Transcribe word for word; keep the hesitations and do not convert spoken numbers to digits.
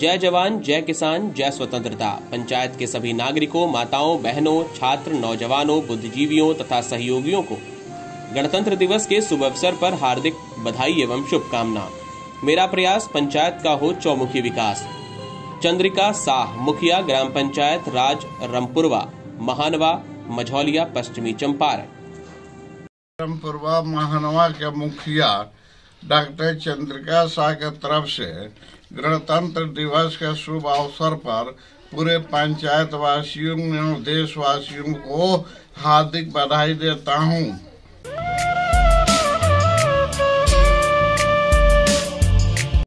जय जवान, जय किसान, जय स्वतंत्रता। पंचायत के सभी नागरिकों, माताओं, बहनों, छात्र, नौजवानों, बुद्धिजीवियों तथा सहयोगियों को गणतंत्र दिवस के शुभ अवसर पर हार्दिक बधाई एवं शुभकामना। मेरा प्रयास पंचायत का हो चौमुखी विकास। चंद्रिका साह, मुखिया, ग्राम पंचायत राज रमपुरवा, महानवा, मझौलिया, पश्चिमी चंपारण। रमपुरवा महानवा के मुखिया डॉक्टर चंद्रिका साह के तरफ से गणतंत्र दिवस के शुभ अवसर पर पूरे पंचायत वासियों एवं देशवासियों को हार्दिक बधाई देता हूं।